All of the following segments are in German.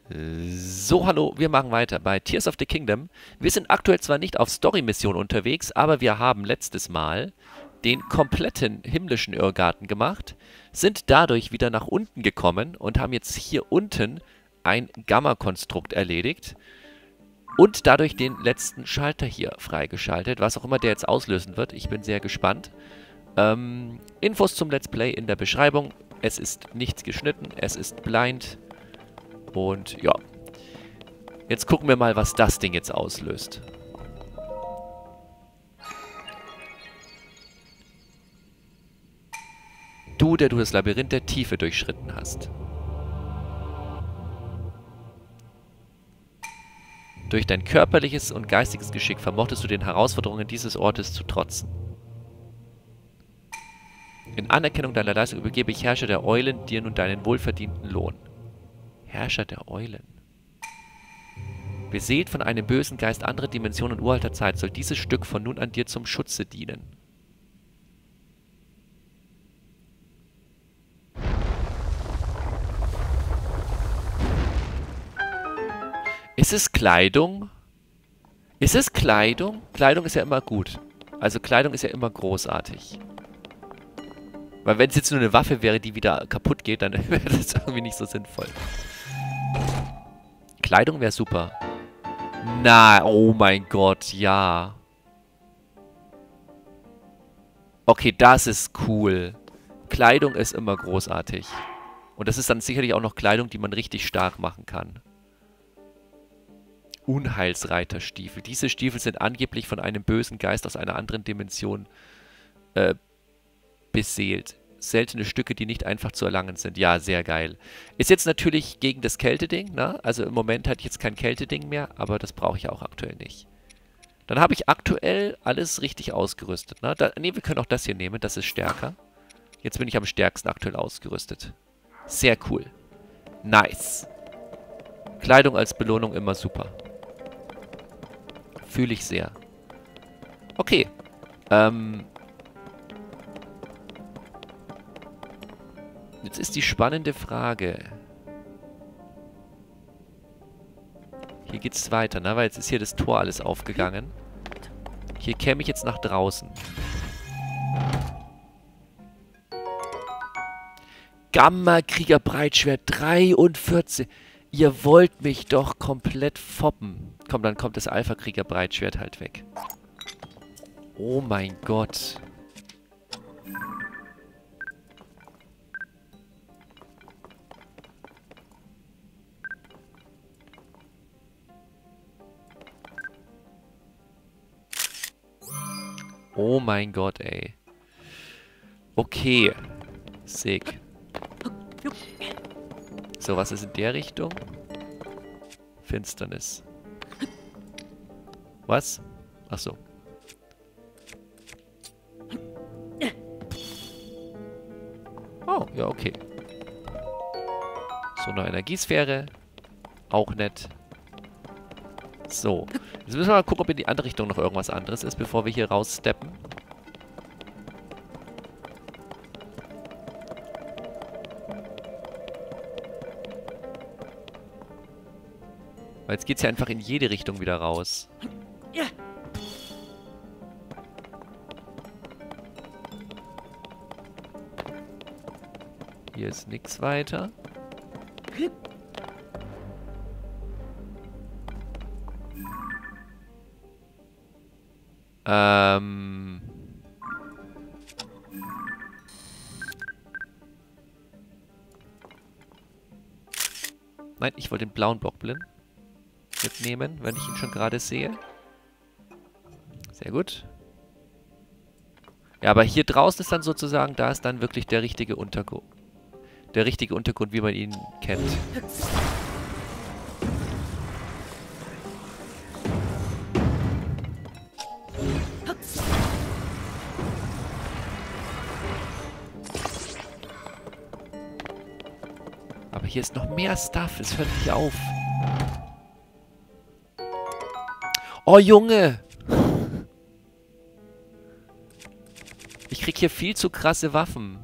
So, hallo, wir machen weiter bei Tears of the Kingdom. Wir sind aktuell zwar nicht auf Story-Mission unterwegs, aber wir haben letztes Mal den kompletten himmlischen Irrgarten gemacht, sind dadurch wieder nach unten gekommen und haben jetzt hier unten ein Gamma-Konstrukt erledigt und dadurch den letzten Schalter hier freigeschaltet, was auch immer der jetzt auslösen wird. Ich bin sehr gespannt. Infos zum Let's Play in der Beschreibung. Es ist nichts geschnitten, es ist blind. Und ja, jetzt gucken wir mal, was das Ding jetzt auslöst. Du, der du das Labyrinth der Tiefe durchschritten hast. Durch dein körperliches und geistiges Geschick vermochtest du den Herausforderungen dieses Ortes zu trotzen. In Anerkennung deiner Leistung übergebe ich Herrscher der Eulen dir nun deinen wohlverdienten Lohn. Herrscher der Eulen. Beseelt von einem bösen Geist anderer Dimensionen und uralter Zeit, soll dieses Stück von nun an dir zum Schutze dienen. Ist es Kleidung? Ist es Kleidung? Kleidung ist ja immer gut. Also Kleidung ist ja immer großartig. Weil wenn es jetzt nur eine Waffe wäre, die wieder kaputt geht, dann wäre das irgendwie nicht so sinnvoll. Kleidung wäre super. Na, oh mein Gott, ja. Okay, das ist cool. Kleidung ist immer großartig. Und das ist dann sicherlich auch noch Kleidung, die man richtig stark machen kann. Unheilsreiterstiefel. Diese Stiefel sind angeblich von einem bösen Geist aus einer anderen Dimension beseelt. Seltene Stücke, die nicht einfach zu erlangen sind. Ja, sehr geil. Ist jetzt natürlich gegen das Kälteding, ne? Also im Moment hatte ich jetzt kein Kälteding mehr, aber das brauche ich auch aktuell nicht. Dann habe ich aktuell alles richtig ausgerüstet, ne? Ne, wir können auch das hier nehmen, das ist stärker. Jetzt bin ich am stärksten aktuell ausgerüstet. Sehr cool. Nice. Kleidung als Belohnung immer super. Fühle ich sehr. Okay. Jetzt ist die spannende Frage. Hier geht's weiter, ne? Weil jetzt ist hier das Tor alles aufgegangen. Hier käme ich jetzt nach draußen. Gamma-Krieger-Breitschwert 43. Ihr wollt mich doch komplett foppen. Komm, dann kommt das Alpha-Krieger-Breitschwert halt weg. Oh mein Gott. Oh mein Gott, ey. Okay. Sick. So, was ist in der Richtung? Finsternis. Was? Ach so. Oh, ja, okay. So, eine Energiesphäre. Auch nett. So. Jetzt müssen wir mal gucken, ob in die andere Richtung noch irgendwas anderes ist, bevor wir hier raussteppen. Weil jetzt geht's ja einfach in jede Richtung wieder raus. Hier ist nichts weiter. Nein, ich wollte den blauen Bockblin mitnehmen, wenn ich ihn schon gerade sehe. Sehr gut. Ja, aber hier draußen ist dann sozusagen, da ist dann wirklich der richtige Untergrund. Der richtige Untergrund, wie man ihn kennt. Aber hier ist noch mehr Stuff. Es hört nicht auf. Oh, Junge! Ich krieg hier viel zu krasse Waffen.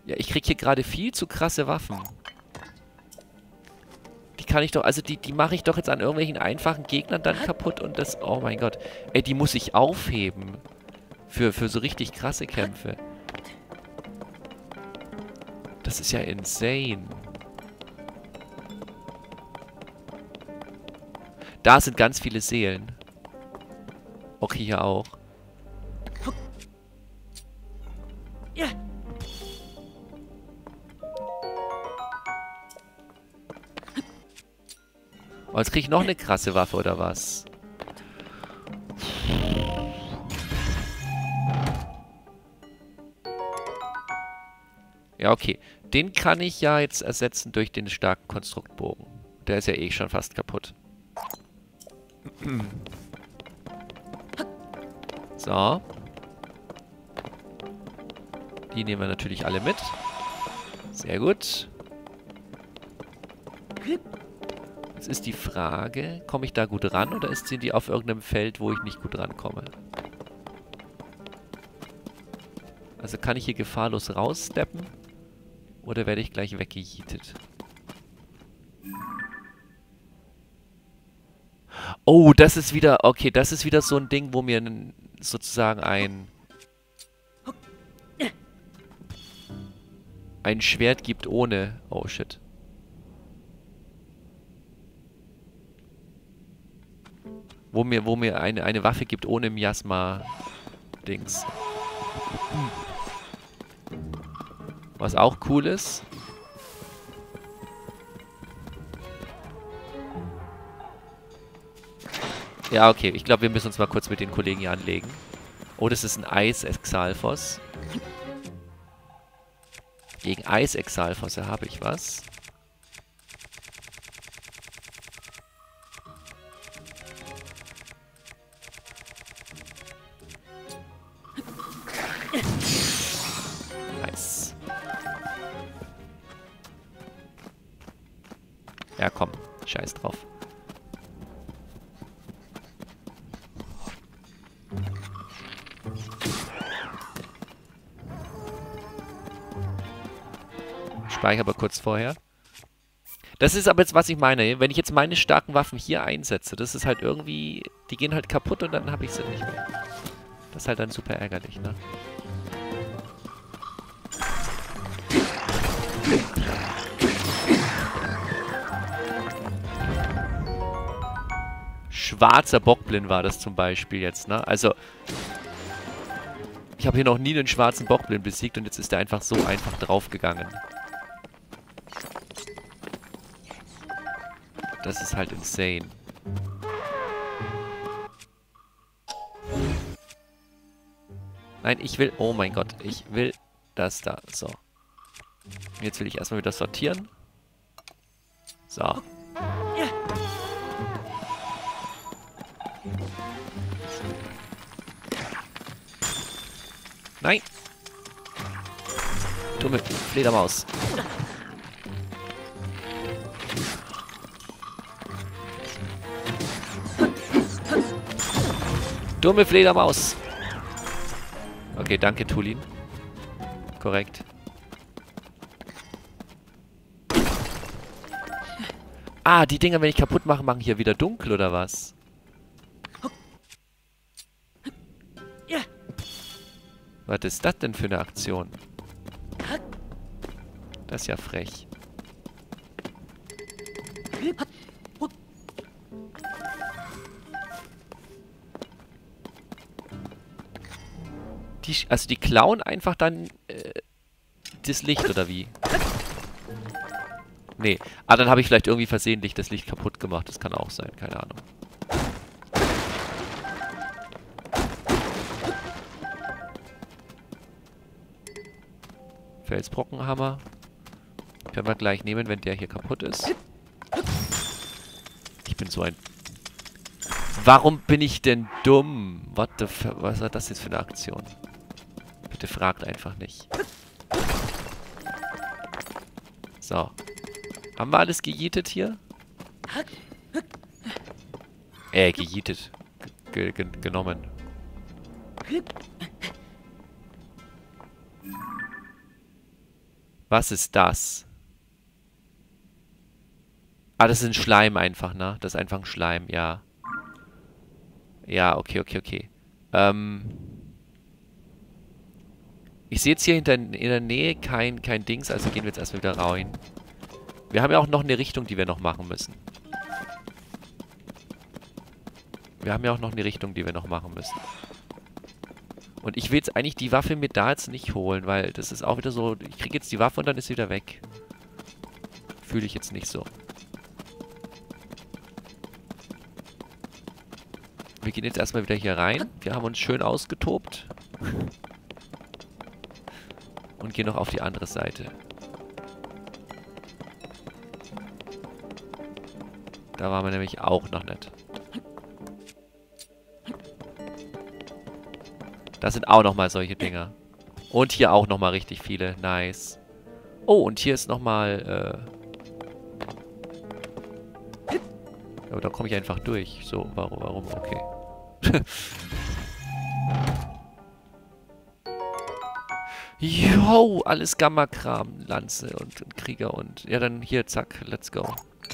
Ja, ich krieg hier gerade viel zu krasse Waffen. Die kann ich doch, also die mache ich doch jetzt an irgendwelchen einfachen Gegnern dann kaputt und das, oh mein Gott. Ey, die muss ich aufheben. Für so richtig krasse Kämpfe. Das ist ja insane. Da sind ganz viele Seelen. Okay, hier auch. Oh, jetzt kriege ich noch eine krasse Waffe, oder was? Ja, okay. Den kann ich ja jetzt ersetzen durch den starken Konstruktbogen. Der ist ja eh schon fast kaputt. So. Die nehmen wir natürlich alle mit. Sehr gut. Jetzt ist die Frage, komme ich da gut ran oder sind die auf irgendeinem Feld, wo ich nicht gut rankomme? Also kann ich hier gefahrlos raussteppen? Oder werde ich gleich weggejietet? Oh, das ist wieder... Okay, das ist wieder so ein Ding, wo mir sozusagen ein Schwert gibt ohne... Oh, shit. Wo mir eine Waffe gibt ohne Miasma-Dings. Was auch cool ist. Ja, okay. Ich glaube, wir müssen uns mal kurz mit den Kollegen hier anlegen. Oh, das ist ein Eis-Exalfos. Gegen Eis-Exalfos habe ich was. Nice. Ja, komm. Scheiß drauf. Speichere aber kurz vorher. Das ist aber jetzt, was ich meine. Wenn ich jetzt meine starken Waffen hier einsetze, das ist halt irgendwie... Die gehen halt kaputt und dann habe ich sie nicht mehr. Das ist halt dann super ärgerlich, ne? Schwarzer Bockblind war das zum Beispiel jetzt, ne? Also... Ich habe hier noch nie einen schwarzen Bockblind besiegt und jetzt ist der einfach so einfach draufgegangen. Das ist halt insane. Nein, ich will... Oh mein Gott, ich will das da. So. Jetzt will ich erstmal wieder sortieren. So. Nein! Dumme Fledermaus. Dumme Fledermaus. Okay, danke, Tulin. Korrekt. Ah, die Dinger, wenn ich kaputt mache, machen hier wieder dunkel, oder was? Was ist das denn für eine Aktion? Das ist ja frech. Also die klauen einfach dann das Licht, oder wie? Nee. Ah, dann habe ich vielleicht irgendwie versehentlich das Licht kaputt gemacht. Das kann auch sein, keine Ahnung. Felsbrockenhammer. Können wir gleich nehmen, wenn der hier kaputt ist. Ich bin so ein... Warum bin ich denn dumm? What the fuck? Was war das jetzt für eine Aktion? Bitte fragt einfach nicht. So. Haben wir alles gejietet hier? Gejietet. Genommen. Was ist das? Ah, das ist ein Schleim einfach, ne? Das ist einfach ein Schleim, ja. Ja, okay, okay, okay. Ich sehe jetzt hier in der Nähe kein Dings, also gehen wir jetzt erstmal wieder rein. Wir haben ja auch noch eine Richtung, die wir noch machen müssen. Und ich will jetzt eigentlich die Waffe mir da jetzt nicht holen, weil das ist auch wieder so, ich kriege jetzt die Waffe und dann ist sie wieder weg. Fühle ich jetzt nicht so. Wir gehen jetzt erstmal wieder hier rein. Wir haben uns schön ausgetobt. Und gehen noch auf die andere Seite. Da waren wir nämlich auch noch nicht. Das sind auch nochmal solche Dinger. Und hier auch nochmal richtig viele. Nice. Oh, und hier ist nochmal, aber da komme ich einfach durch. So, warum? Okay. Yo, alles Gamma-Kram. Lanze und Krieger und... Ja, dann hier, zack, let's go.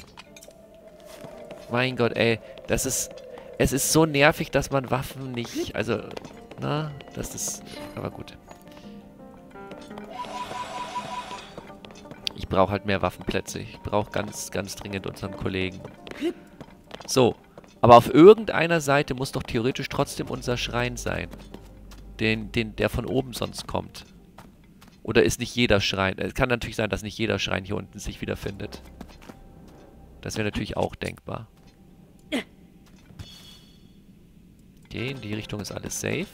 Mein Gott, ey. Das ist... Es ist so nervig, dass man Waffen nicht... Also, na, das ist... Aber gut. Ich brauche halt mehr Waffenplätze. Ich brauche ganz dringend unseren Kollegen. So. Aber auf irgendeiner Seite muss doch theoretisch trotzdem unser Schrein sein. Der von oben sonst kommt. Oder ist nicht jeder Schrein... Es kann natürlich sein, dass nicht jeder Schrein hier unten sich wiederfindet. Das wäre natürlich auch denkbar. Okay, in die Richtung ist alles safe.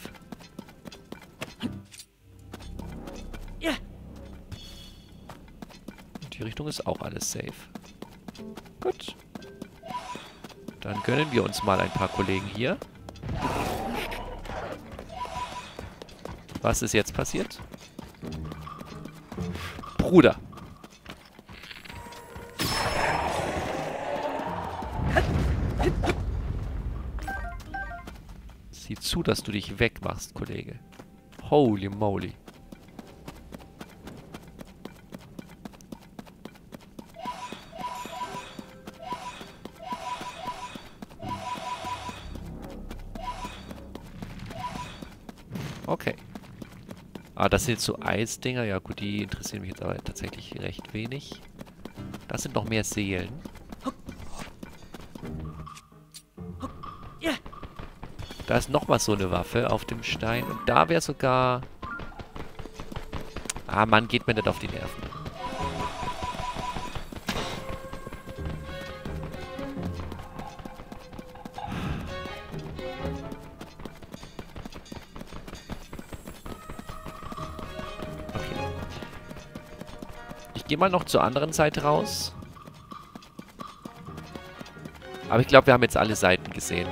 In die Richtung ist auch alles safe. Gut. Dann gönnen wir uns mal ein paar Kollegen hier. Was ist jetzt passiert? Bruder. Sieh zu, dass du dich wegmachst, Kollege. Holy moly. Okay. Ah, das sind jetzt so Eisdinger. Ja gut, die interessieren mich jetzt aber tatsächlich recht wenig. Das sind noch mehr Seelen. Da ist nochmal so eine Waffe auf dem Stein. Und da wäre sogar... Ah, Mann, geht mir nicht auf die Nerven. Okay. Ich gehe mal noch zur anderen Seite raus. Aber ich glaube, wir haben jetzt alle Seiten gesehen.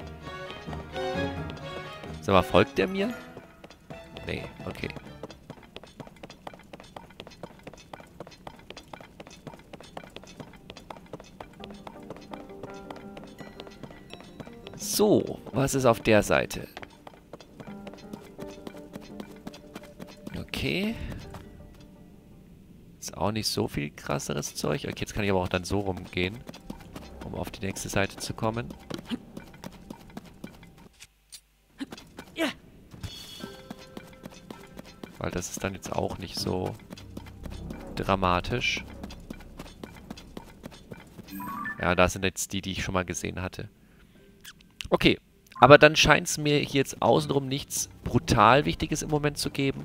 Sag mal, folgt der mir? Nee, okay. So, was ist auf der Seite? Okay. Ist auch nicht so viel krasseres Zeug. Okay, jetzt kann ich aber auch dann so rumgehen, um auf die nächste Seite zu kommen. Weil das ist dann jetzt auch nicht so dramatisch. Ja, da sind jetzt die ich schon mal gesehen hatte. Okay, aber dann scheint es mir hier jetzt außenrum nichts brutal Wichtiges im Moment zu geben.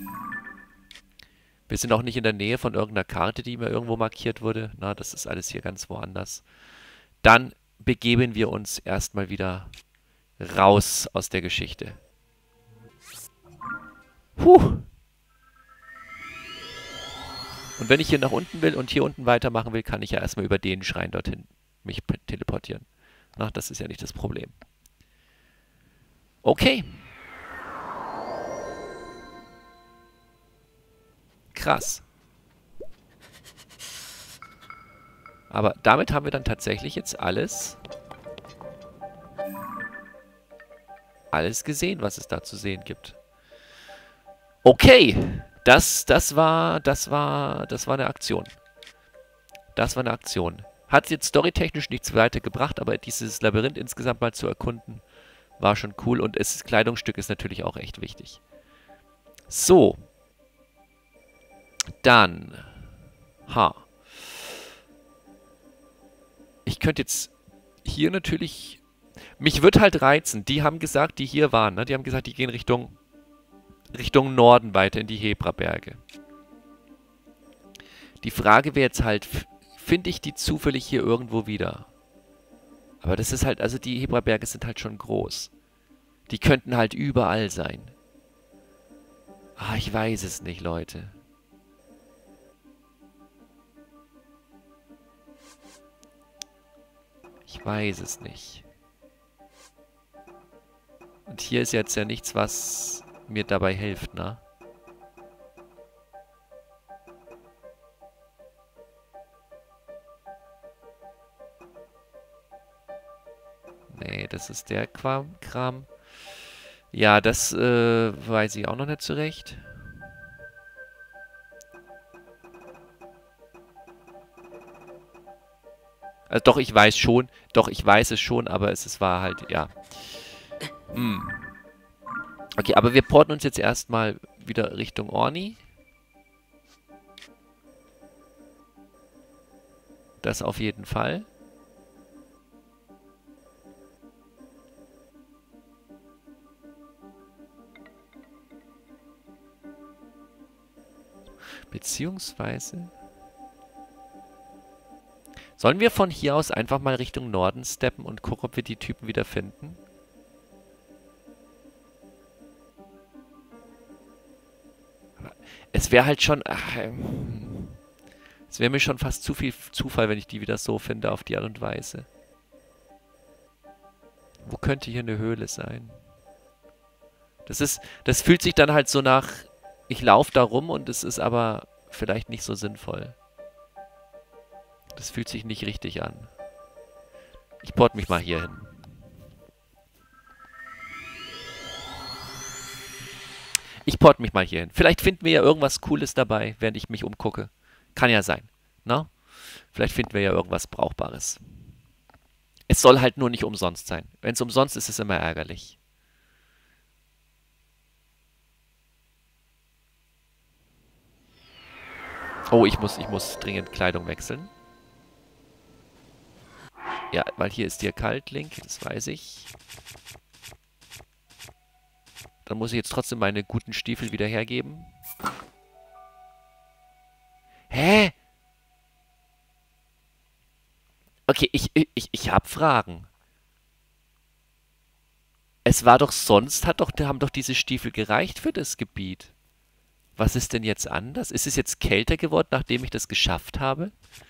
Wir sind auch nicht in der Nähe von irgendeiner Karte, die mir irgendwo markiert wurde. Na, das ist alles hier ganz woanders. Dann begeben wir uns erstmal wieder raus aus der Geschichte. Puh. Und wenn ich hier nach unten will und hier unten weitermachen will, kann ich ja erstmal über den Schrein dorthin mich teleportieren. Na, das ist ja nicht das Problem. Okay. Krass. Aber damit haben wir dann tatsächlich jetzt alles gesehen, was es da zu sehen gibt. Okay. Das war eine Aktion. Das war eine Aktion. Hat jetzt storytechnisch nichts weiter gebracht, aber dieses Labyrinth insgesamt mal zu erkunden, war schon cool. Und das Kleidungsstück ist natürlich auch echt wichtig. So. Dann. Ich könnte jetzt hier natürlich... Mich wird halt reizen. Die haben gesagt, die hier waren, ne? Die haben gesagt, die gehen Richtung Norden weiter in die Hebraberge. Die Frage wäre jetzt halt, finde ich die zufällig hier irgendwo wieder? Aber das ist halt, also die Hebraberge sind halt schon groß. Die könnten halt überall sein. Ah, ich weiß es nicht, Leute. Ich weiß es nicht. Und hier ist jetzt ja nichts, was mir dabei hilft, ne? Nee, das ist der Kram. Ja, das weiß ich auch noch nicht so recht. Also doch, ich weiß schon. Doch, ich weiß es schon, aber es war halt, ja. Okay, aber wir porten uns jetzt erstmal wieder Richtung Orni. Das auf jeden Fall. Beziehungsweise... Sollen wir von hier aus einfach mal Richtung Norden steppen und gucken, ob wir die Typen wieder finden? Es wäre halt schon... es wäre mir schon fast zu viel Zufall, wenn ich die wieder so finde, auf die Art und Weise. Wo könnte hier eine Höhle sein? Das fühlt sich dann halt so nach... Ich laufe da rum und es ist aber vielleicht nicht so sinnvoll. Das fühlt sich nicht richtig an. Ich port mich mal hier hin. Ich port mich mal hier hin. Vielleicht finden wir ja irgendwas Cooles dabei, während ich mich umgucke. Kann ja sein. Na? Vielleicht finden wir ja irgendwas Brauchbares. Es soll halt nur nicht umsonst sein. Wenn es umsonst ist, ist es immer ärgerlich. Oh, ich muss dringend Kleidung wechseln. Ja, weil hier ist dir kalt, Link. Das weiß ich. Dann muss ich jetzt trotzdem meine guten Stiefel wieder hergeben. Hä? Okay, ich hab Fragen. Es war doch sonst, haben doch diese Stiefel gereicht für das Gebiet. Was ist denn jetzt anders? Ist es jetzt kälter geworden, nachdem ich das geschafft habe?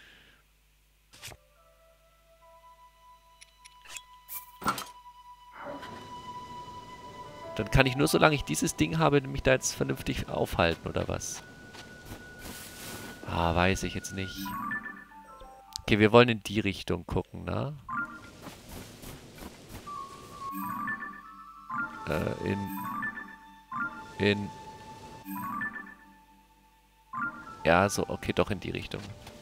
Dann kann ich nur, solange ich dieses Ding habe, mich da jetzt vernünftig aufhalten, oder was? Ah, weiß ich jetzt nicht. Okay, wir wollen in die Richtung gucken, ne? Ja, so, okay, doch in die Richtung.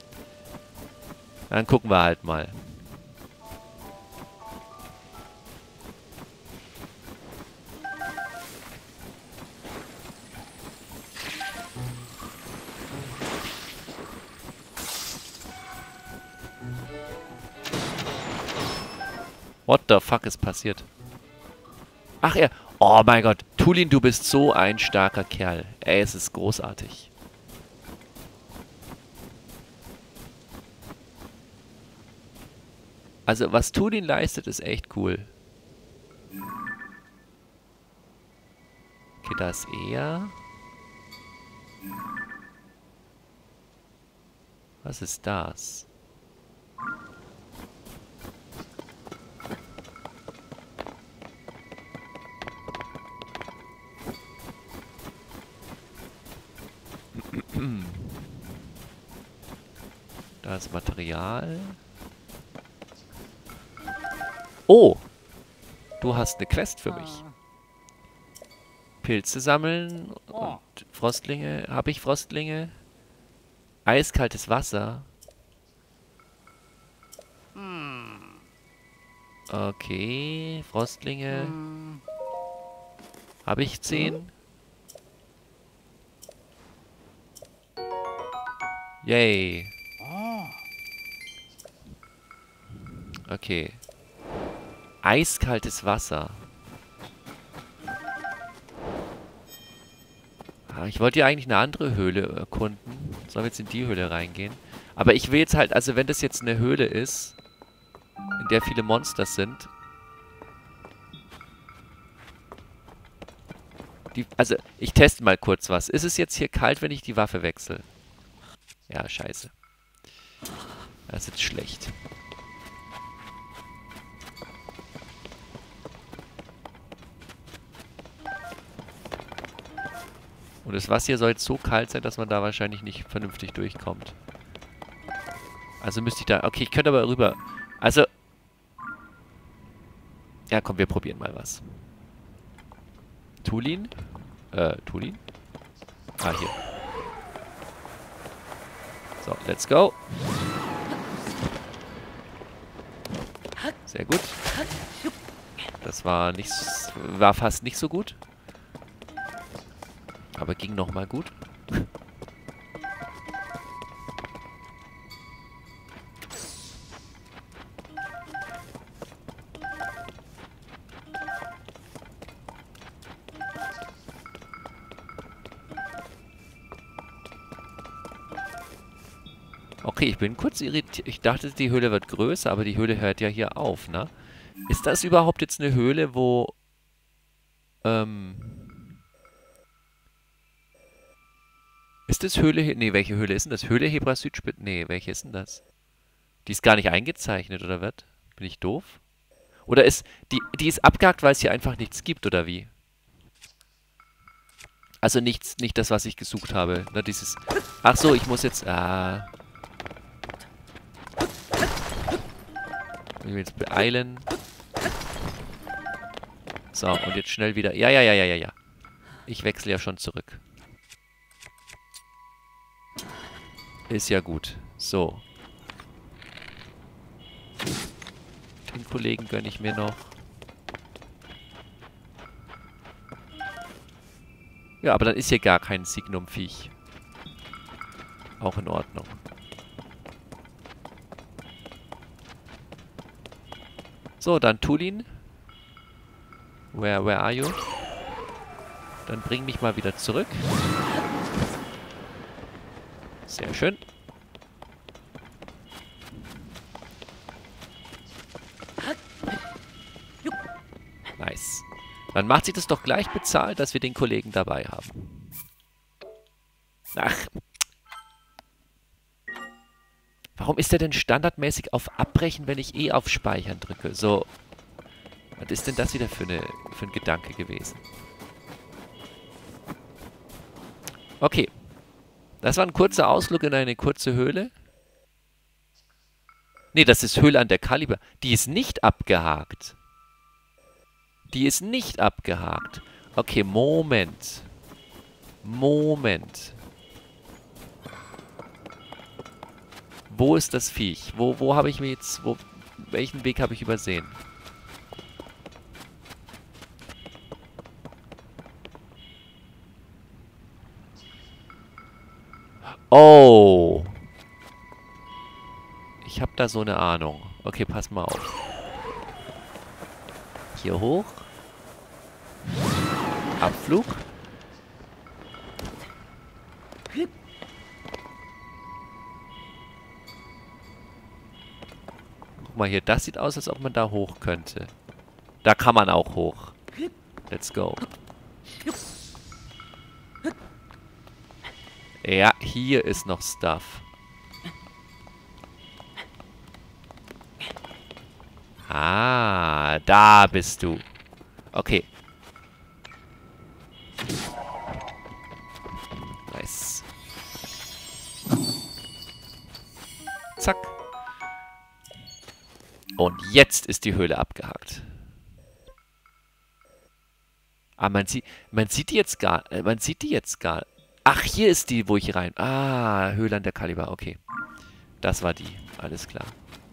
Dann gucken wir halt mal. What the fuck ist passiert? Ach ja. Oh mein Gott. Tulin, du bist so ein starker Kerl. Ey, es ist großartig. Also, was Tulin leistet, ist echt cool. Okay, da ist er. Was ist das? Da ist Material. Oh! Du hast eine Quest für mich. Pilze sammeln und Frostlinge. Habe ich Frostlinge? Eiskaltes Wasser. Okay, Frostlinge. Habe ich 10? Yay. Okay. Eiskaltes Wasser. Ah, ich wollte ja eigentlich eine andere Höhle erkunden. Sollen wir jetzt in die Höhle reingehen? Aber ich will jetzt halt, also wenn das jetzt eine Höhle ist, in der viele Monster sind. Also, ich teste mal kurz was. Ist es jetzt hier kalt, wenn ich die Waffe wechsle? Ja, scheiße. Das ist jetzt schlecht. Und das Wasser hier soll jetzt so kalt sein, dass man da wahrscheinlich nicht vernünftig durchkommt. Also müsste ich da... Okay, ich könnte aber rüber... Also... Ja, komm, wir probieren mal was. Tulin? Tulin? Ah, hier. So, let's go. Sehr gut. Das war nicht... War fast nicht so gut. Aber ging nochmal gut. Okay, ich bin kurz irritiert. Ich dachte, die Höhle wird größer, aber die Höhle hört ja hier auf, ne? Ist das überhaupt jetzt eine Höhle, wo... Ist das Höhle... Nee, welche Höhle ist denn das? Höhle Hebra Südspitze? Nee, welche ist denn das? Die ist gar nicht eingezeichnet, oder was? Bin ich doof? Oder ist... Die ist abgehakt, weil es hier einfach nichts gibt, oder wie? Also nichts, nicht das, was ich gesucht habe. Ne, dieses... Ach so, ich muss jetzt... Ah... Ich will jetzt beeilen. So, und jetzt schnell wieder... Ja. Ich wechsle ja schon zurück. Ist ja gut. So. Den Kollegen gönne ich mir noch. Ja, aber dann ist hier gar kein Signum-Viech. Auch in Ordnung. So, dann Tulin. Where are you? Dann bring mich mal wieder zurück. Sehr schön. Nice. Dann macht sich das doch gleich bezahlt, dass wir den Kollegen dabei haben. Ach. Warum ist der denn standardmäßig auf Abbrechen, wenn ich auf Speichern drücke? So. Was ist denn das wieder für ein Gedanke gewesen? Okay. Das war ein kurzer Ausflug in eine kurze Höhle. Nee, das ist Höhle an der Kaliber. Die ist nicht abgehakt. Die ist nicht abgehakt. Okay, Moment. Moment. Wo ist das Viech? Wo habe ich mir jetzt... welchen Weg habe ich übersehen? Oh. Ich habe da so eine Ahnung. Okay, pass mal auf. Hier hoch. Abflug. Guck mal hier, das sieht aus, als ob man da hoch könnte. Da kann man auch hoch. Let's go. Ja, hier ist noch Stuff. Ah, da bist du. Okay. Nice. Zack. Und jetzt ist die Höhle abgehakt. Ah, man sieht die jetzt gar, man sieht die jetzt gar. Ach, hier ist die, wo ich rein. Ah, Höhle an der Kaliber, okay. Das war die, alles klar.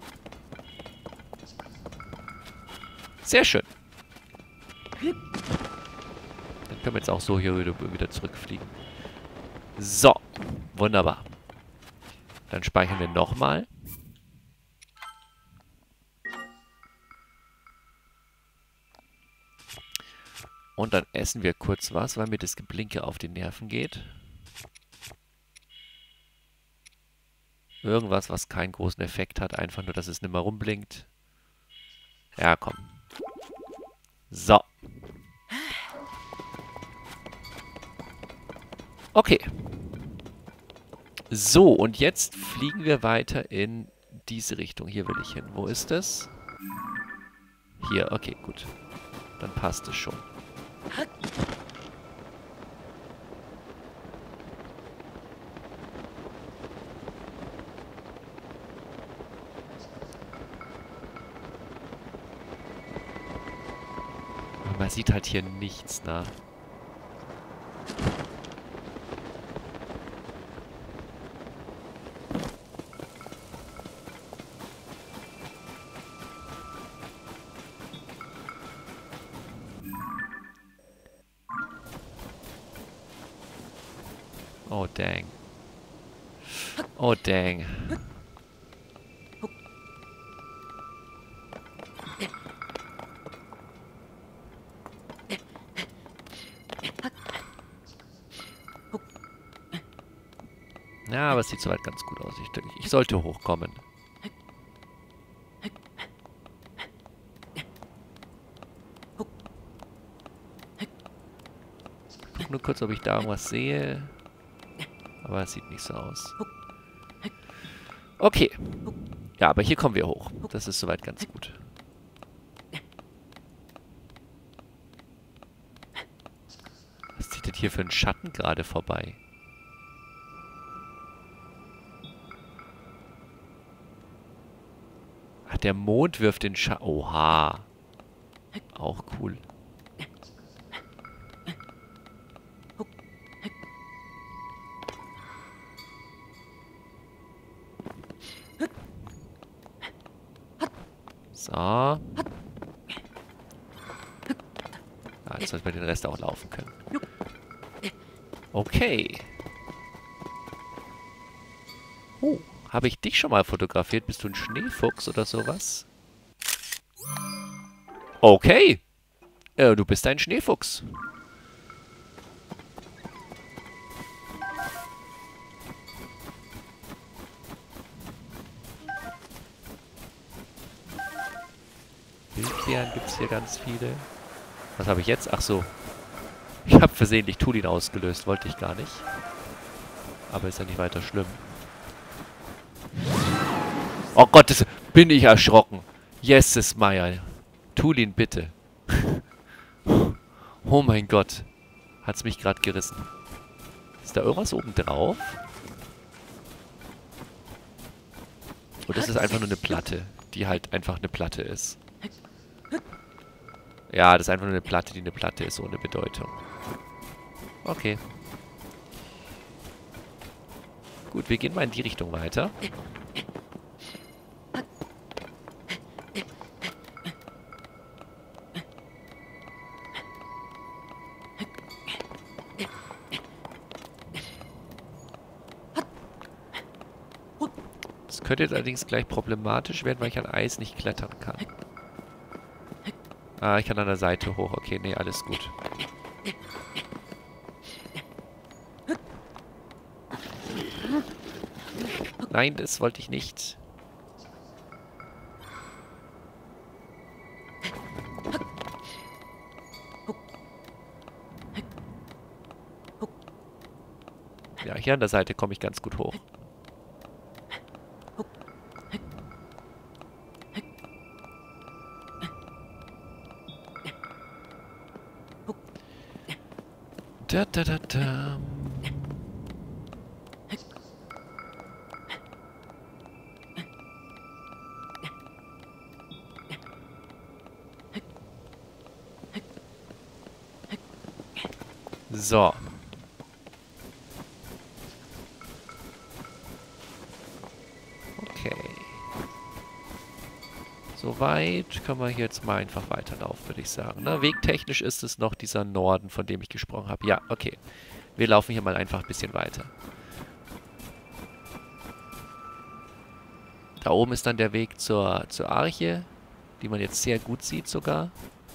Sehr schön. Dann können wir jetzt auch so hier wieder zurückfliegen. So, wunderbar. Dann speichern wir nochmal. Und dann essen wir kurz was, weil mir das Geblinke auf die Nerven geht. Irgendwas, was keinen großen Effekt hat. Einfach nur, dass es nicht mehr rumblinkt. Ja, komm. So. Okay. So, und jetzt fliegen wir weiter in diese Richtung. Hier will ich hin. Wo ist es? Hier, okay, gut. Dann passt es schon. Man sieht halt hier nichts, ne? Oh, dang. Oh, dang. Ja, aber es sieht soweit ganz gut aus. Ich sollte hochkommen. Ich guck nur kurz, ob ich da irgendwas sehe. Aber es sieht nicht so aus. Okay. Ja, aber hier kommen wir hoch. Das ist soweit ganz gut. Was zieht denn hier für ein Schatten gerade vorbei? Ach, der Mond wirft den Schatten. Oha. Auch cool. So. Ah, jetzt sollten wir den Rest auch laufen können. Okay. Oh, habe ich dich schon mal fotografiert? Bist du ein Schneefuchs oder sowas? Okay. Du bist ein Schneefuchs. Wildbeeren gibt es hier ganz viele. Was habe ich jetzt? Ach so. Ich habe versehentlich Tulin ausgelöst. Wollte ich gar nicht. Aber ist ja nicht weiter schlimm. Oh Gott, bin ich erschrocken. Jesus, Meier. Tulin, bitte. Oh mein Gott. Hat's mich gerade gerissen. Ist da irgendwas oben drauf? Oder ist es einfach nur eine Platte, die halt einfach eine Platte ist? Ja, das ist einfach nur eine Platte, die eine Platte ist, ohne Bedeutung. Okay. Gut, wir gehen mal in die Richtung weiter. Das könnte jetzt allerdings gleich problematisch werden, weil ich an Eis nicht klettern kann. Ah, ich kann an der Seite hoch. Okay, nee, alles gut. Nein, das wollte ich nicht. Ja, hier an der Seite komme ich ganz gut hoch. Da, da, da, da. So. Okay. Soweit können wir jetzt mal einfach weiterlaufen, würde ich sagen. Ne? Wegtechnisch ist es noch dieser Norden, von dem ich gesprochen habe. Ja, okay. Wir laufen hier mal einfach ein bisschen weiter. Da oben ist dann der Weg zur Arche, die man jetzt sehr gut sieht sogar.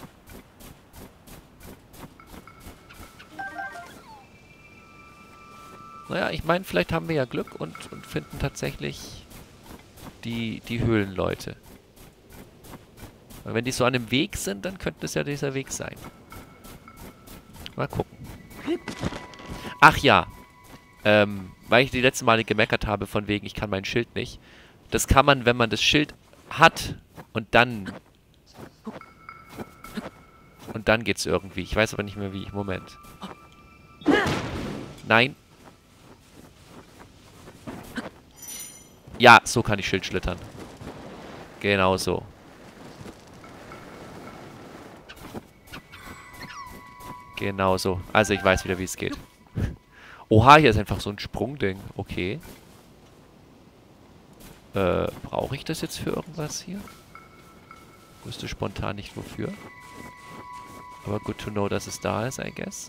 Naja, ich meine, vielleicht haben wir ja Glück und finden tatsächlich die Höhlenleute. Weil wenn die so an einem Weg sind, dann könnte es ja dieser Weg sein. Mal gucken. Ach ja. Weil ich die letzten Male gemeckert habe von wegen, ich kann mein Schild nicht. Das kann man, wenn man das Schild hat und dann geht's irgendwie. Ich weiß aber nicht mehr wie. Moment. Nein. Ja, so kann ich Schild schlittern. Genau so. Genau so. Also ich weiß wieder, wie es geht. Oha, hier ist einfach so ein Sprungding. Okay. Brauche ich das jetzt für irgendwas hier? Wusste spontan nicht wofür. Aber good to know, dass es da ist, I guess.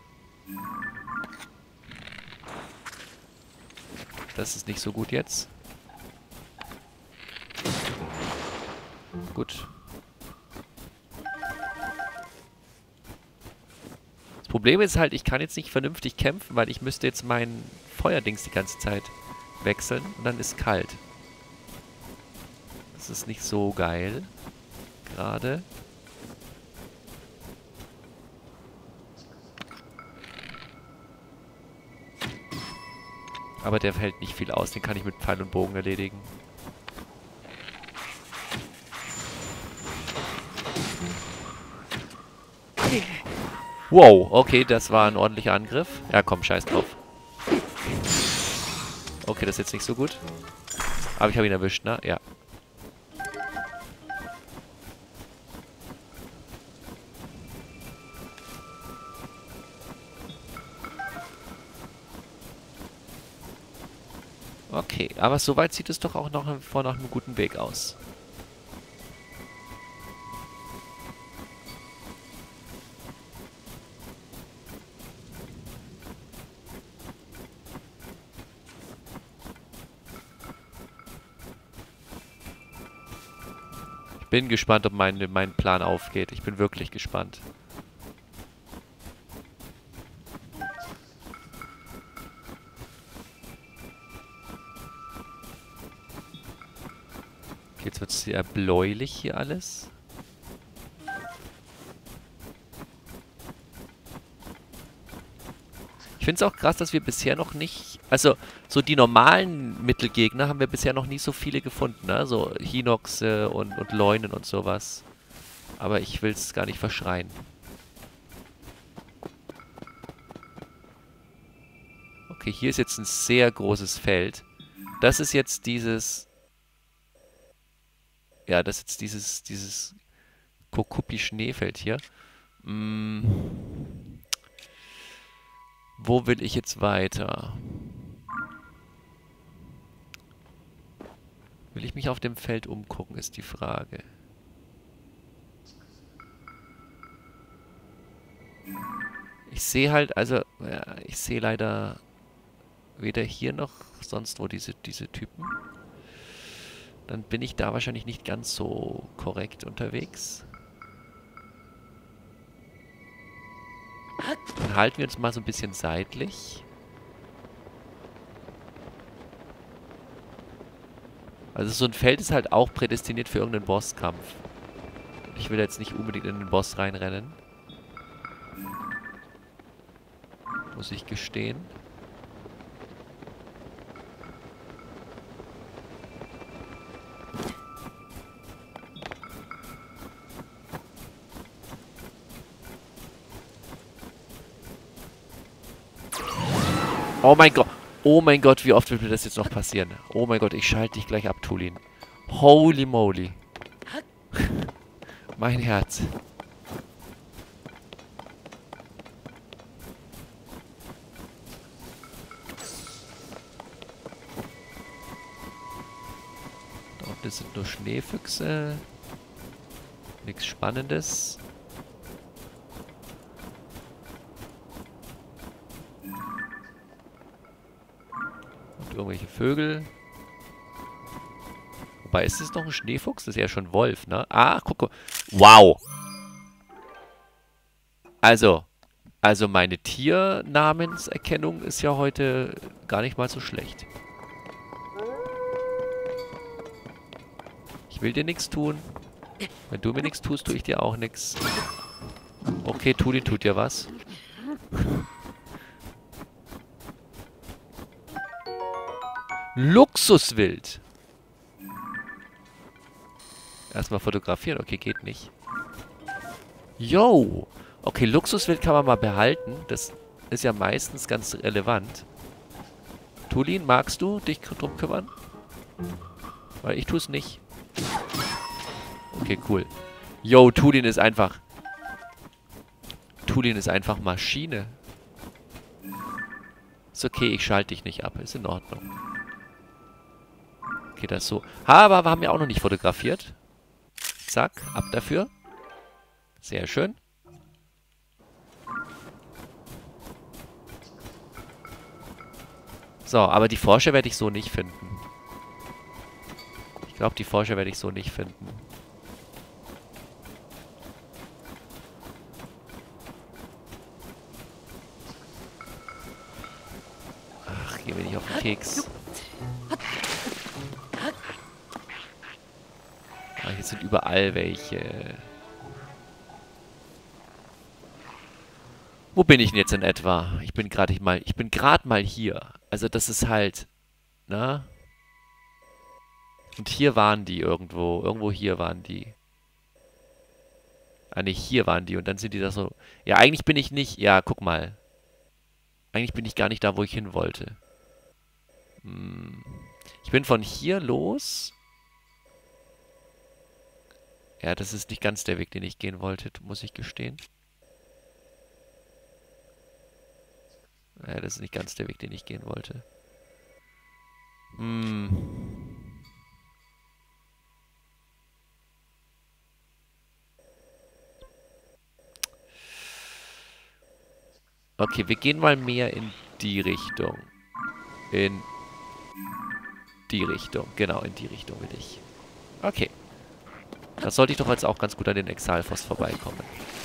Das ist nicht so gut jetzt. Gut. Das Problem ist halt, ich kann jetzt nicht vernünftig kämpfen, weil ich müsste jetzt mein Feuerdings die ganze Zeit wechseln und dann ist kalt. Das ist nicht so geil. Gerade. Aber der hält nicht viel aus. Den kann ich mit Pfeil und Bogen erledigen. Wow, okay, das war ein ordentlicher Angriff. Ja, komm, scheiß drauf. Okay, das ist jetzt nicht so gut. Aber ich habe ihn erwischt, ne? Ja. Okay, aber soweit sieht es doch auch noch nach einem guten Weg aus. Ich bin gespannt, ob mein Plan aufgeht. Ich bin wirklich gespannt. Okay, jetzt wird es sehr bläulich hier alles. Ich finde es auch krass, dass wir bisher noch nicht... Also, so die normalen Mittelgegner haben wir bisher noch nie so viele gefunden, ne? So Hinoxe und Leunen und sowas. Aber ich will es gar nicht verschreien. Okay, hier ist jetzt ein sehr großes Feld. Das ist jetzt dieses... Ja, das ist jetzt dieses Kokupi-Schneefeld hier. Wo will ich jetzt weiter? Will ich mich auf dem Feld umgucken, ist die Frage. Ich sehe halt, also, ja, ich sehe leider weder hier noch sonst wo diese Typen. Dann bin ich da wahrscheinlich nicht ganz so korrekt unterwegs. Dann halten wir uns mal so ein bisschen seitlich. Also so ein Feld ist halt auch prädestiniert für irgendeinen Bosskampf. Ich will jetzt nicht unbedingt in den Boss reinrennen. Muss ich gestehen. Oh mein Gott. Oh mein Gott, wie oft wird mir das jetzt noch passieren? Oh mein Gott, ich schalte dich gleich ab, Tulin. Holy moly. Mein Herz. das sind nur Schneefüchse. Nichts Spannendes. Und irgendwelche Vögel. Wobei, ist es noch ein Schneefuchs? Das ist ja schon Wolf, ne? Ah, guck. Wow! Also meine Tiernamenserkennung ist ja heute gar nicht mal so schlecht. Ich will dir nichts tun. Wenn du mir nichts tust, tue ich dir auch nichts. Okay, Tulin tut dir was. Luxuswild. Erstmal fotografieren. Okay, geht nicht. Yo. Okay, Luxuswild kann man mal behalten. Das ist ja meistens ganz relevant. Tulin, magst du dich drum kümmern? Weil ich tue es nicht. Okay, cool. Yo, Tulin ist einfach... Tulin ist einfach Maschine. Ist okay, ich schalte dich nicht ab. Ist in Ordnung. Okay, das so. Aber wir haben ja auch noch nicht fotografiert. Zack, ab dafür. Sehr schön. So, aber die Forscher werde ich so nicht finden. Ich glaube, die Forscher werde ich so nicht finden. Ach, geh mir nicht auf den Keks. Ah, hier sind überall welche. Wo bin ich denn jetzt in etwa? Ich bin gerade mal hier. Also das ist halt, na? Und hier waren die irgendwo. Irgendwo hier waren die. Ah ne, hier waren die. Und dann sind die da so. Ja, eigentlich bin ich nicht. Ja, guck mal. Eigentlich bin ich gar nicht da, wo ich hin wollte. Ich bin von hier los. Ja, das ist nicht ganz der Weg, den ich gehen wollte, muss ich gestehen. Ja, das ist nicht ganz der Weg, den ich gehen wollte. Okay, wir gehen mal mehr in die Richtung. In die Richtung. Genau, in die Richtung will ich. Okay. Da sollte ich doch jetzt auch ganz gut an den Exalfos vorbeikommen.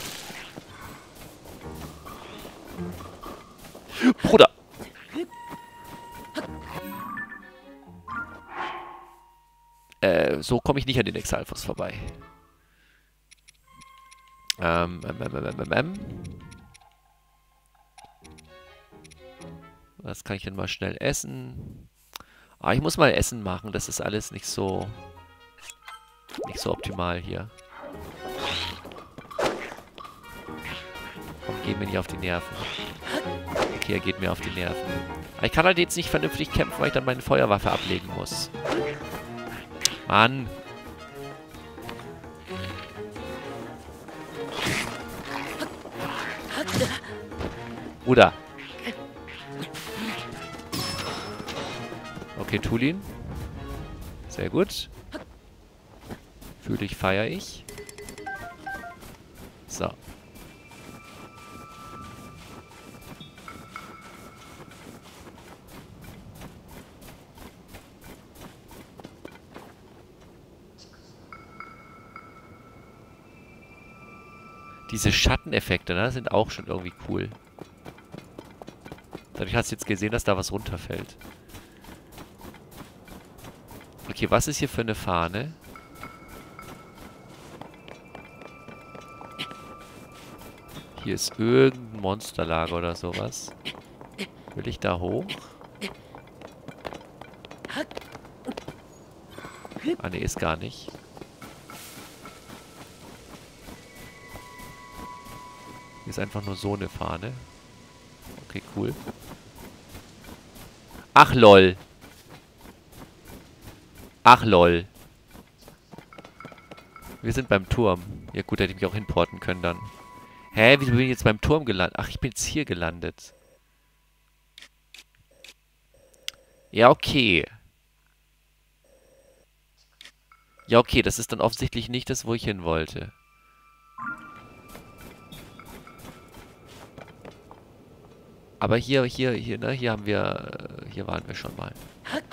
Bruder! So komme ich nicht an den Exalfos vorbei. Was kann ich denn mal schnell essen? Ah, ich muss mal Essen machen. Das ist alles nicht so optimal hier. Komm, geh mir nicht auf die Nerven. Okay, er geht mir auf die Nerven. Aber ich kann halt jetzt nicht vernünftig kämpfen, weil ich dann meine Feuerwaffe ablegen muss. Mann. Bruder. Okay, Tulin. Sehr gut. Fühle ich, feiere ich. So. Diese Schatteneffekte, ne, sind auch schon irgendwie cool. Dadurch hast du jetzt gesehen, dass da was runterfällt. Okay, was ist hier für eine Fahne? Hier ist irgendein Monsterlager oder sowas. Will ich da hoch? Ah, ne, ist gar nicht. Hier ist einfach nur so eine Fahne. Okay, cool. Ach, lol. Ach, lol. Wir sind beim Turm. Ja gut, hätte ich mich auch hinporten können dann. Hä, wieso bin ich jetzt beim Turm gelandet? Ach, ich bin jetzt hier gelandet. Ja, okay. Ja, okay, das ist dann offensichtlich nicht das, wo ich hin wollte. Aber hier, ne, hier haben wir, hier waren wir schon mal.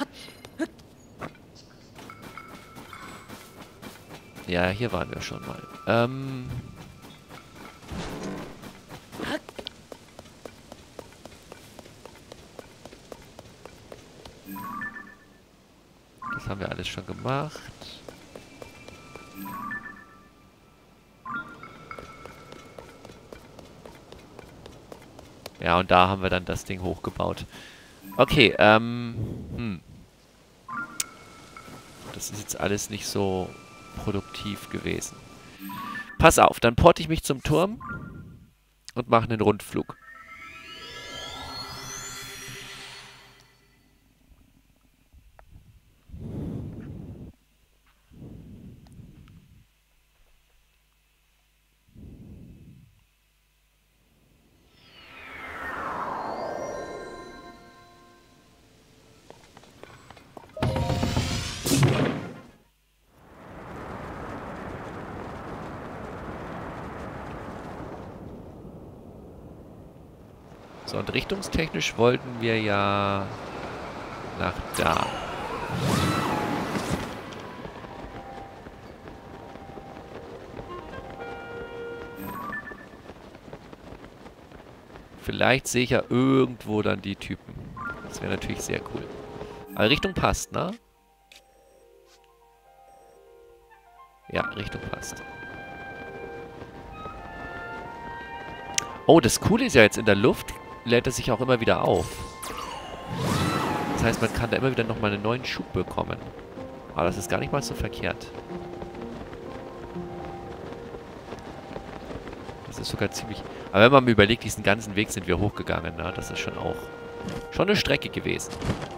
Ja, hier waren wir schon mal. Das haben wir alles schon gemacht. Ja, und da haben wir dann das Ding hochgebaut. Okay, das ist jetzt alles nicht so produktiv gewesen. Pass auf, dann porte ich mich zum Turm und mache einen Rundflug. So, und richtungstechnisch wollten wir ja nach da. Vielleicht sehe ich ja irgendwo dann die Typen. Das wäre natürlich sehr cool. Aber Richtung passt, ne? Ja, Richtung passt. Oh, das Coole ist ja jetzt in der Luft, lädt es sich auch immer wieder auf. Das heißt, man kann da immer wieder nochmal einen neuen Schub bekommen. Aber das ist gar nicht mal so verkehrt. Das ist sogar ziemlich... Aber wenn man mir überlegt, diesen ganzen Weg sind wir hochgegangen, ne? Das ist schon auch... Schon eine Strecke gewesen.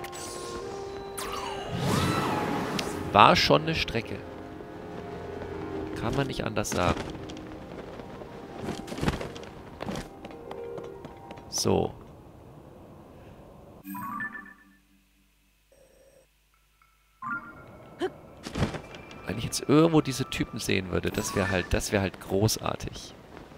War schon eine Strecke. Kann man nicht anders sagen. So. Wenn ich jetzt irgendwo diese Typen sehen würde, das wäre halt großartig.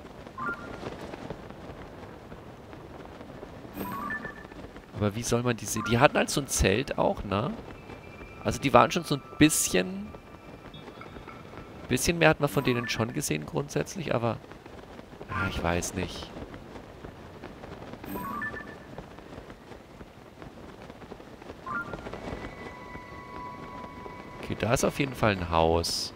Aber wie soll man die sehen? Die hatten halt so ein Zelt auch, ne? Also die waren schon so ein bisschen... Bisschen mehr hat man von denen schon gesehen grundsätzlich, aber... Ah, ich weiß nicht. Okay, da ist auf jeden Fall ein Haus.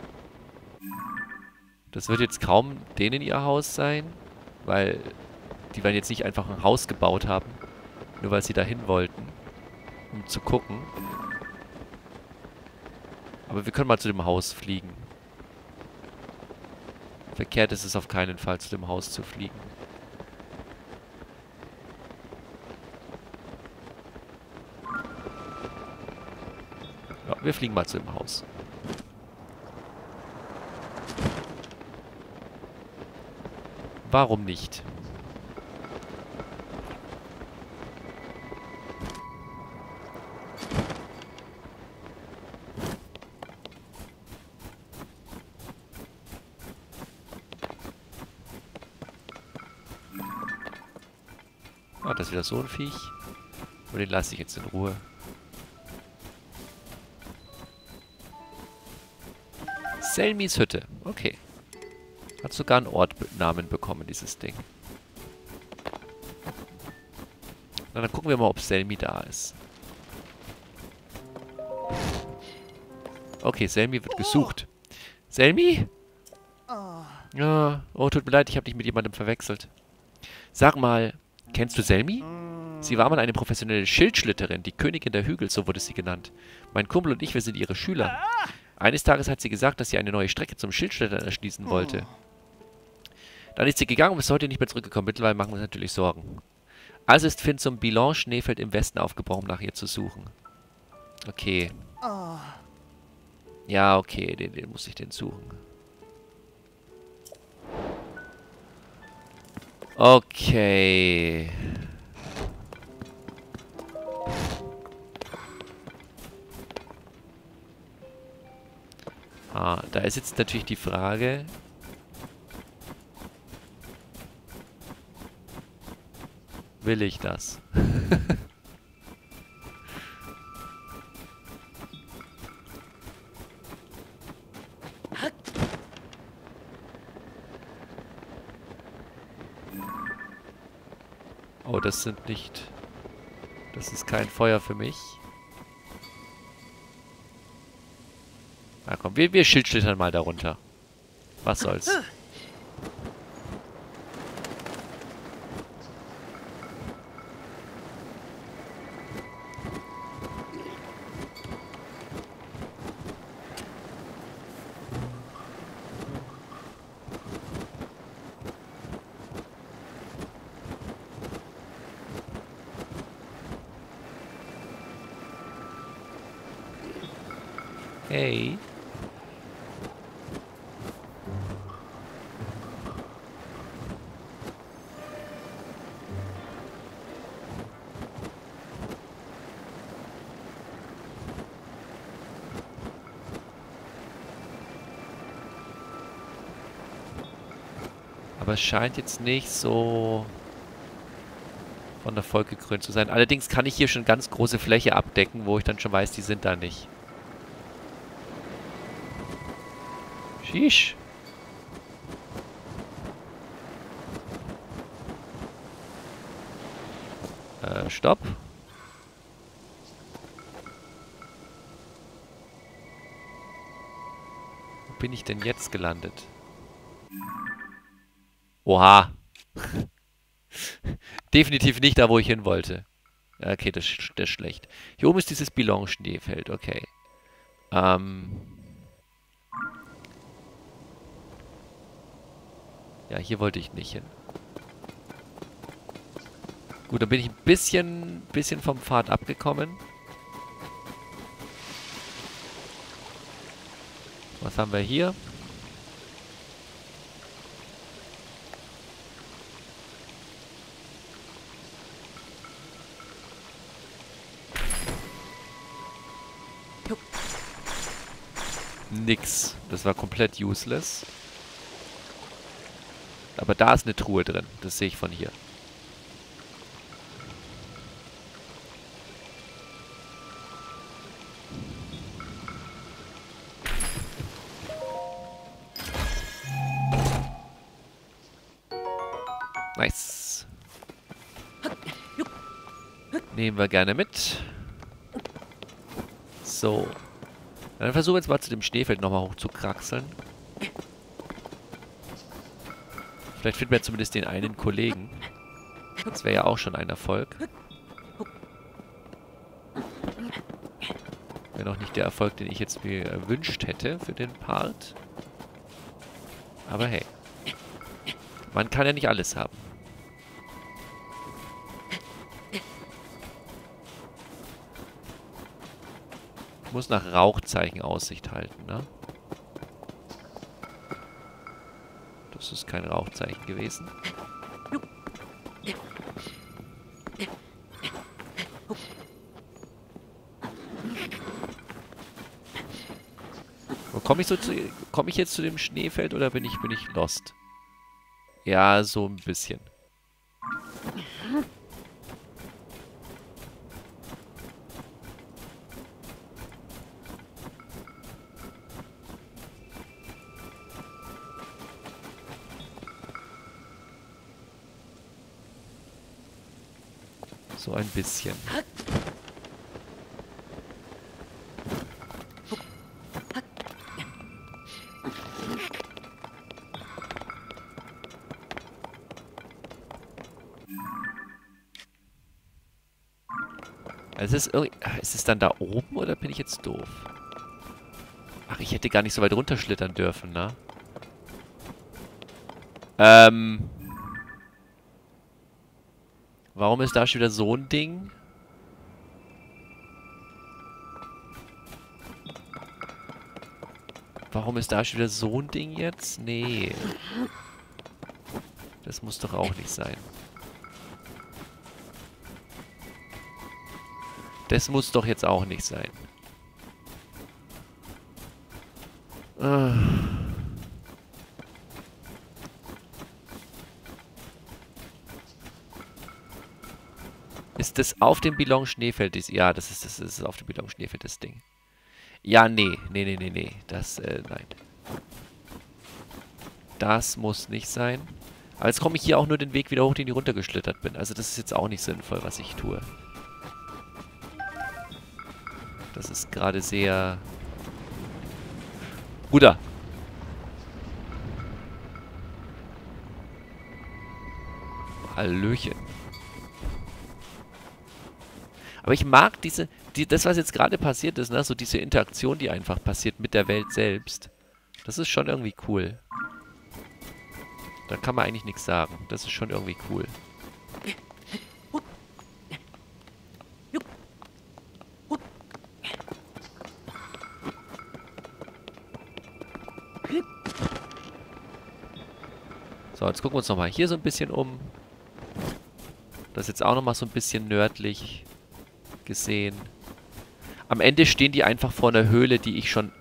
Das wird jetzt kaum denen ihr Haus sein, weil die werden jetzt nicht einfach ein Haus gebaut haben, nur weil sie dahin wollten, um zu gucken. Aber wir können mal zu dem Haus fliegen. Verkehrt ist es auf keinen Fall, zu dem Haus zu fliegen. Ja, wir fliegen mal zu dem Haus. Warum nicht? Ah, das ist wieder so ein Viech. Und den lasse ich jetzt in Ruhe. Selmis Hütte. Okay. Hat sogar einen Ortnamen bekommen, dieses Ding. Na, dann gucken wir mal, ob Selmi da ist. Okay, Selmi wird gesucht. Selmi? Ja, oh, tut mir leid, ich habe dich mit jemandem verwechselt. Sag mal, kennst du Selmi? Sie war mal eine professionelle Schildschlitterin, die Königin der Hügel, so wurde sie genannt. Mein Kumpel und ich, wir sind ihre Schüler. Eines Tages hat sie gesagt, dass sie eine neue Strecke zum Schildschlittern erschließen wollte. Dann ist sie gegangen und ist heute nicht mehr zurückgekommen. Mittlerweile machen wir uns natürlich Sorgen. Also ist Finn zum Bilan-Schneefeld im Westen aufgebrochen, um nach ihr zu suchen. Okay. Ja, okay, den muss ich den suchen. Okay. Da ist jetzt natürlich die Frage... Will ich das? Oh, das sind nicht... Das ist kein Feuer für mich. Na komm, wir schildschlittern mal darunter. Was soll's. Hey. Aber es scheint jetzt nicht so von Erfolg gekrönt zu sein. Allerdings kann ich hier schon ganz große Fläche abdecken, wo ich dann schon weiß, die sind da nicht. Sheesh. Stopp. Wo bin ich denn jetzt gelandet? Oha. Definitiv nicht da, wo ich hin wollte. Okay, das ist schlecht. Hier oben ist dieses Belong-Schneefeld. Okay. Ja, hier wollte ich nicht hin. Gut, dann bin ich ein bisschen vom Pfad abgekommen. Was haben wir hier? Nix. Das war komplett useless. Aber da ist eine Truhe drin. Das sehe ich von hier. Nice. Nehmen wir gerne mit. So. Dann versuchen wir jetzt mal zu dem Schneefeld nochmal hoch zu kraxeln. Vielleicht finden wir zumindest den einen Kollegen. Das wäre ja auch schon ein Erfolg. Wäre noch nicht der Erfolg, den ich jetzt mir erwünscht hätte für den Part. Aber hey. Man kann ja nicht alles haben. Ich muss nach Rauchzeichen Aussicht halten, ne? Das ist kein Rauchzeichen gewesen. Komme ich jetzt zu dem Schneefeld oder bin ich lost? Ja, so ein bisschen. So ein bisschen. Also ist es dann da oben oder bin ich jetzt doof? Ach, ich hätte gar nicht so weit runterschlittern dürfen, ne? Warum ist da schon wieder so ein Ding? Warum ist da schon wieder so ein Ding jetzt? Nee. Das muss doch auch nicht sein. Das muss doch jetzt auch nicht sein. Äh. Ist das auf dem Billon Schneefeld? Ja, das ist auf dem Billon Schneefeld, das Ding. Ja, nee. Nee. Nein. Das muss nicht sein. Aber jetzt komme ich hier auch nur den Weg wieder hoch, den ich runtergeschlittert bin. Also das ist jetzt auch nicht sinnvoll, was ich tue. Das ist gerade sehr... Bruder! Hallöchen. Aber ich mag das, was jetzt gerade passiert ist, ne? So diese Interaktion, die einfach passiert mit der Welt selbst. Das ist schon irgendwie cool. Da kann man eigentlich nichts sagen. Das ist schon irgendwie cool. So, jetzt gucken wir uns nochmal hier so ein bisschen um. Das ist jetzt auch nochmal so ein bisschen nördlich gesehen. Am Ende stehen die einfach vor einer Höhle, die ich schon...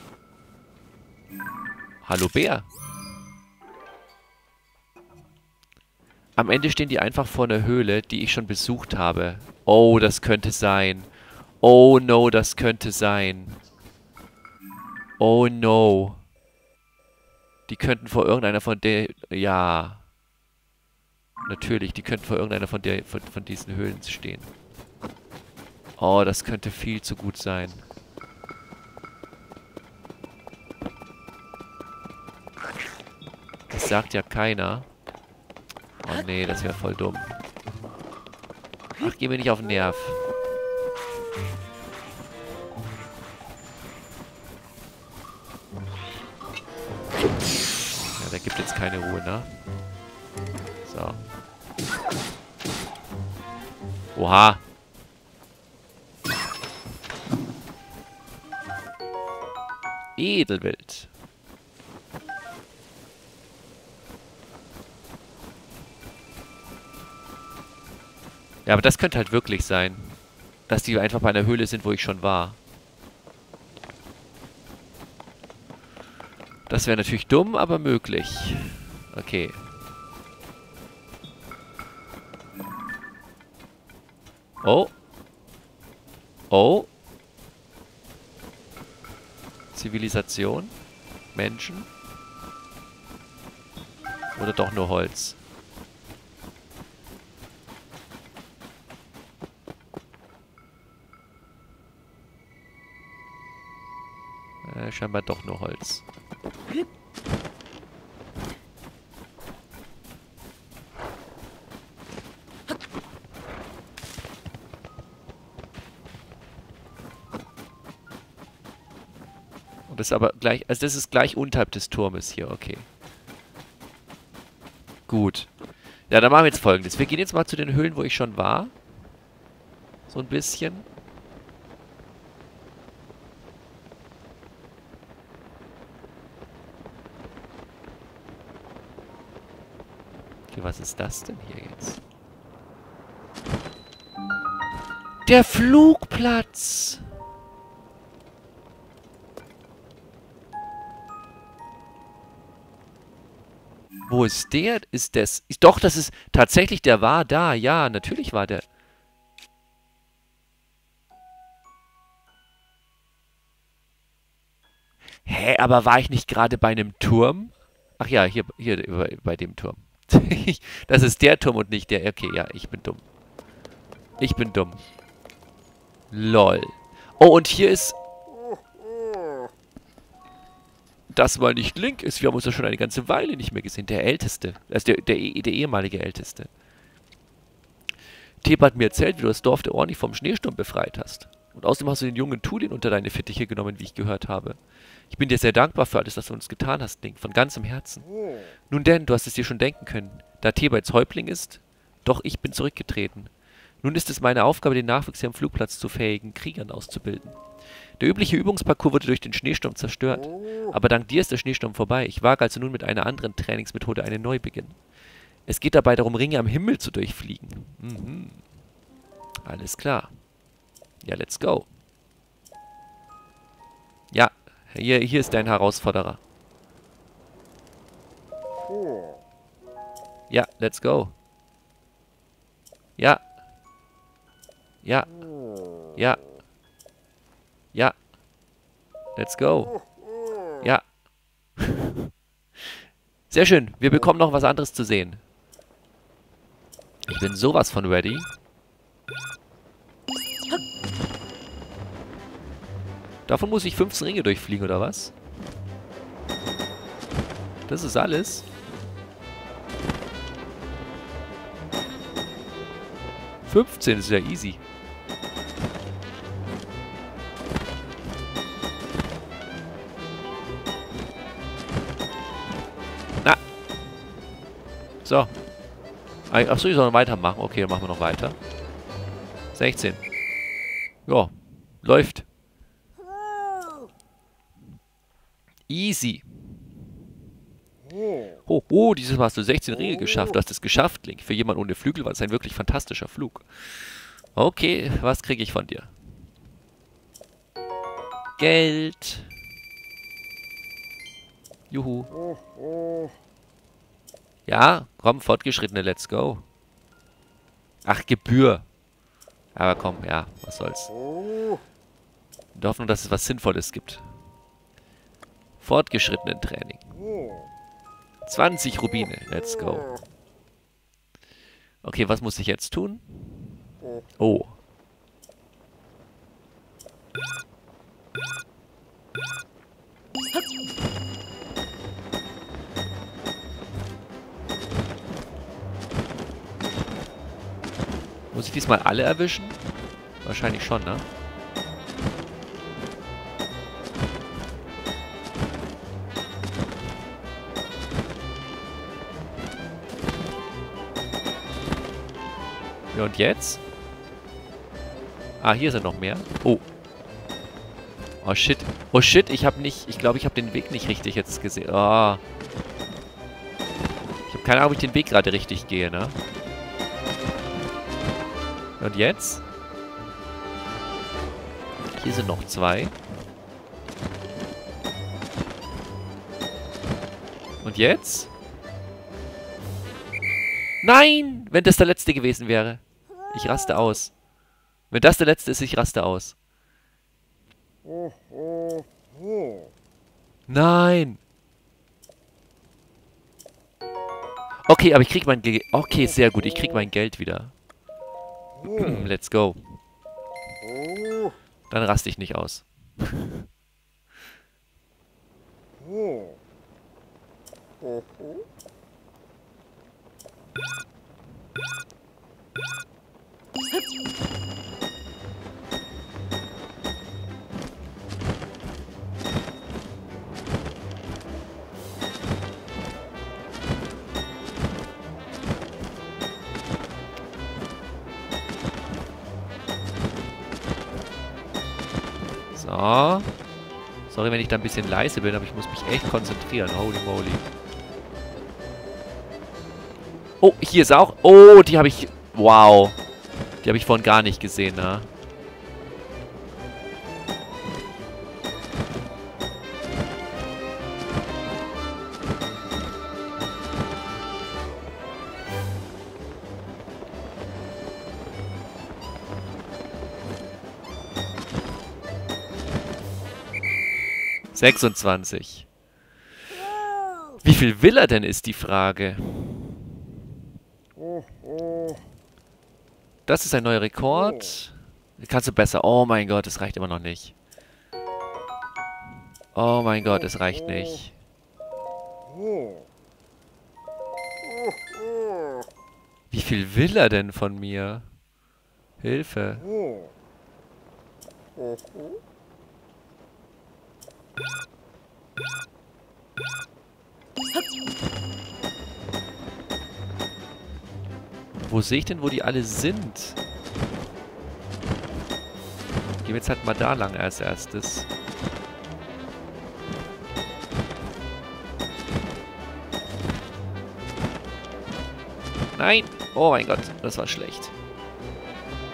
Hallo Bär. Am Ende stehen die einfach vor einer Höhle, die ich schon besucht habe. Oh, das könnte sein. Oh no, das könnte sein. Oh no. Die könnten vor irgendeiner von der... Ja. Natürlich, die könnten vor irgendeiner von diesen Höhlen stehen. Oh, das könnte viel zu gut sein. Das sagt ja keiner. Oh nee, das wäre voll dumm. Ach, geh mir nicht auf den Nerv. Ja, der gibt jetzt keine Ruhe, ne? So. Oha. Edelwild. Ja, aber das könnte halt wirklich sein. Dass die einfach bei einer Höhle sind, wo ich schon war. Das wäre natürlich dumm, aber möglich. Okay. Oh. Oh. Zivilisation. Menschen. Oder doch nur Holz. Scheinbar doch nur Holz. Und das ist aber gleich, also das ist gleich unterhalb des Turmes hier, okay. Gut. Ja, dann machen wir jetzt Folgendes. Wir gehen jetzt mal zu den Höhlen, wo ich schon war. So ein bisschen. Okay, was ist das denn hier jetzt? Der Flugplatz! Wo ist der? Ist das... Doch, das ist... Tatsächlich, der war da. Ja, natürlich war der... Hä, aber war ich nicht gerade bei einem Turm? Ach ja, hier bei dem Turm. Das ist der Turm und nicht der... Okay, ja, ich bin dumm. Ich bin dumm. Lol. Oh, und hier ist... Das mal nicht Link ist. Wir haben uns ja schon eine ganze Weile nicht mehr gesehen. Der Älteste. Also der ehemalige Älteste. Teb hat mir erzählt, wie du das Dorf der Orni vom Schneesturm befreit hast. Und außerdem hast du den jungen Tulin unter deine Fittiche genommen, wie ich gehört habe. Ich bin dir sehr dankbar für alles, was du uns getan hast, Link. Von ganzem Herzen. Nun denn, du hast es dir schon denken können. Da Teba jetzt Häuptling ist, doch ich bin zurückgetreten. Nun ist es meine Aufgabe, den Nachwuchs hier am Flugplatz zu fähigen Kriegern auszubilden. Der übliche Übungsparcours wurde durch den Schneesturm zerstört. Aber dank dir ist der Schneesturm vorbei. Ich wage also nun mit einer anderen Trainingsmethode einen Neubeginn. Es geht dabei darum, Ringe am Himmel zu durchfliegen. Mhm. Alles klar. Ja, let's go. Ja, Hier ist dein Herausforderer. Ja, let's go. Ja. Ja. Ja. Ja. Let's go. Ja. Sehr schön. Wir bekommen noch was anderes zu sehen. Ich bin sowas von ready. Davon muss ich 15 Ringe durchfliegen, oder was? Das ist alles. 15 ist ja easy. Na. So. Achso, ich soll noch weitermachen. Okay, dann machen wir noch weiter. 16. Ja, läuft. Easy. Oh, dieses Mal hast du 16 Ringe geschafft. Du hast es geschafft, Link. Für jemanden ohne Flügel war es ein wirklich fantastischer Flug. Okay, was kriege ich von dir? Geld. Juhu. Ja, komm, Fortgeschrittene, let's go. Ach, Gebühr. Aber komm, ja, was soll's. In der Hoffnung, dass es was Sinnvolles gibt. Fortgeschrittenen Training. 20 Rubine, let's go. Okay, was muss ich jetzt tun? Oh. Muss ich diesmal alle erwischen? Wahrscheinlich schon, ne? Ja, und jetzt? Ah, hier sind noch mehr. Oh. Oh, shit. Oh, shit, ich glaube, ich habe den Weg nicht richtig jetzt gesehen. Oh. Ich habe keine Ahnung, ob ich den Weg gerade richtig gehe, ne? Und jetzt? Hier sind noch 2. Und jetzt? Nein! Wenn das der letzte gewesen wäre. Ich raste aus. Wenn das der letzte ist, ich raste aus. Nein! Okay, aber ich krieg mein Geld. Okay, sehr gut. Ich krieg mein Geld wieder. Let's go. Dann raste ich nicht aus. So. Sorry, wenn ich da ein bisschen leise bin, aber ich muss mich echt konzentrieren. Holy moly. Oh, hier ist auch... Oh, die habe ich... Wow. Die habe ich vorhin gar nicht gesehen, ne? – 26. Wie viel will er denn, ist die Frage. Das ist ein neuer Rekord. Kannst du besser. Oh mein Gott, es reicht immer noch nicht. Oh mein Gott, es reicht nicht. Wie viel will er denn von mir? Hilfe. Wo sehe ich denn, wo die alle sind? Gehen wir jetzt halt mal da lang als erstes. Nein! Oh mein Gott, das war schlecht.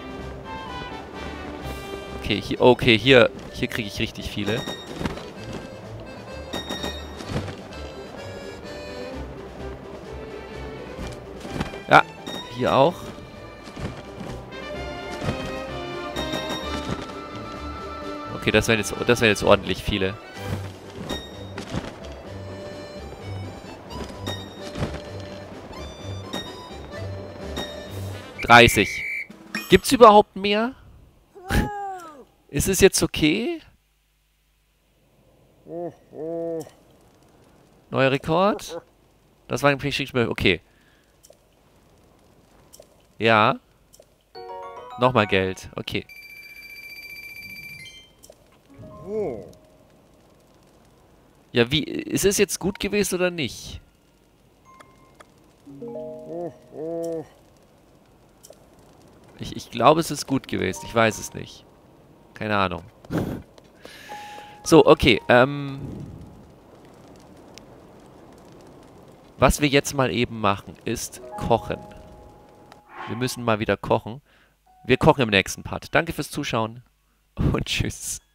Okay, hier kriege ich richtig viele. Hier auch. Okay, das wären jetzt ordentlich viele. Gibt's überhaupt mehr? Ist es jetzt okay? Neuer Rekord? Das war ein Pflichtspiel. Okay. Ja. Nochmal Geld. Okay. Ja, wie... Ist es jetzt gut gewesen oder nicht? Ich glaube, es ist gut gewesen. Ich weiß es nicht. Keine Ahnung. So, okay. Was wir jetzt mal eben machen, ist kochen. Wir müssen mal wieder kochen. Wir kochen im nächsten Part. Danke fürs Zuschauen und tschüss.